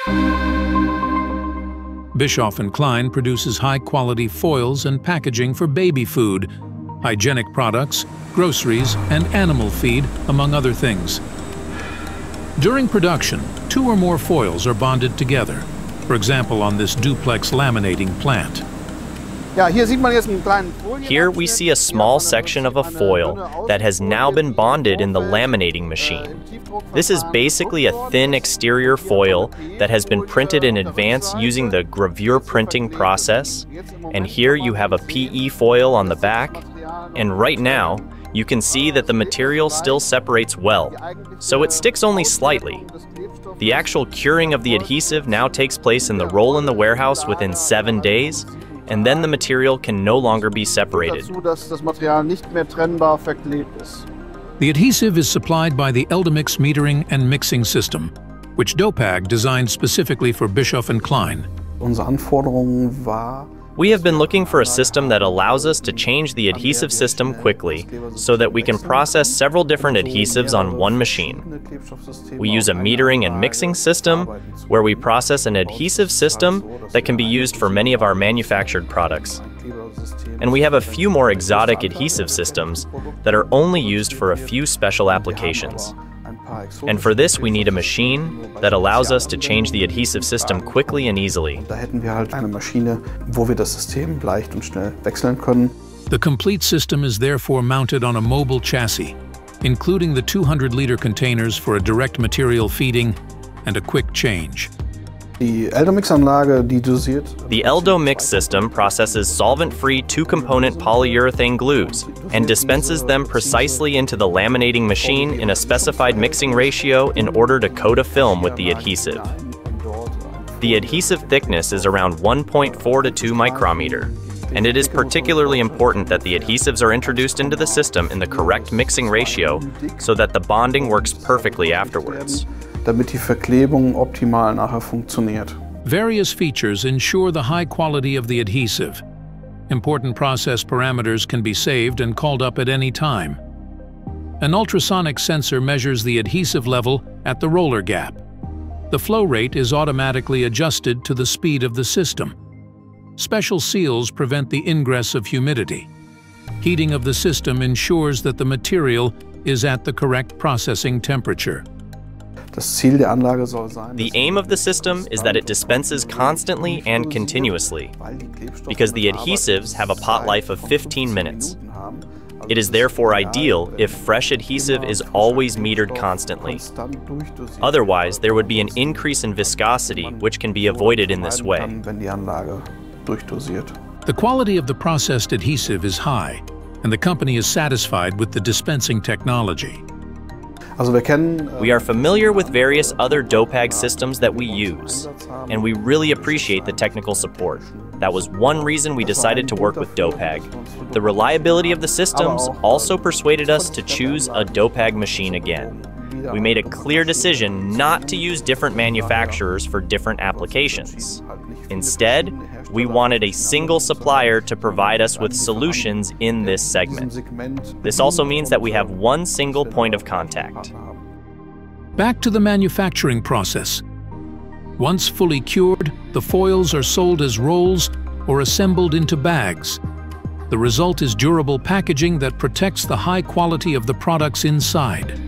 Bischof+Klein produces high-quality foils and packaging for baby food, hygienic products, groceries, and animal feed, among other things. During production, 2 or more foils are bonded together, for example on this duplex laminating plant. Here we see a small section of a foil that has now been bonded in the laminating machine. This is basically a thin exterior foil that has been printed in advance using the gravure printing process. And here you have a PE foil on the back. And right now, you can see that the material still separates well, so it sticks only slightly. The actual curing of the adhesive now takes place in the roll in the warehouse within 7 days, and then the material can no longer be separated. The adhesive is supplied by the eldomix metering and mixing system, which DOPAG designed specifically for Bischof+Klein. We have been looking for a system that allows us to change the adhesive system quickly so that we can process several different adhesives on one machine. We use a metering and mixing system where we process an adhesive system that can be used for many of our manufactured products. And we have a few more exotic adhesive systems that are only used for a few special applications. And for this, we need a machine that allows us to change the adhesive system quickly and easily. The complete system is therefore mounted on a mobile chassis, including the 200-liter containers for a direct material feeding and a quick change. The eldomix system processes solvent-free 2-component polyurethane glues and dispenses them precisely into the laminating machine in a specified mixing ratio in order to coat a film with the adhesive. The adhesive thickness is around 1.4 to 2 micrometer, and it is particularly important that the adhesives are introduced into the system in the correct mixing ratio so that the bonding works perfectly afterwards. Various features ensure the high quality of the adhesive. Important process parameters can be saved and called up at any time. An ultrasonic sensor measures the adhesive level at the roller gap. The flow rate is automatically adjusted to the speed of the system. Special seals prevent the ingress of humidity. Heating of the system ensures that the material is at the correct processing temperature. The aim of the system is that it dispenses constantly and continuously, because the adhesives have a pot life of 15 minutes. It is therefore ideal if fresh adhesive is always metered constantly. Otherwise, there would be an increase in viscosity, which can be avoided in this way. The quality of the processed adhesive is high, and the company is satisfied with the dispensing technology. We are familiar with various other DOPAG systems that we use, and we really appreciate the technical support. That was one reason we decided to work with DOPAG. The reliability of the systems also persuaded us to choose a DOPAG machine again. We made a clear decision not to use different manufacturers for different applications. Instead, we wanted a single supplier to provide us with solutions in this segment. This also means that we have one single point of contact. Back to the manufacturing process. Once fully cured, the foils are sold as rolls or assembled into bags. The result is durable packaging that protects the high quality of the products inside.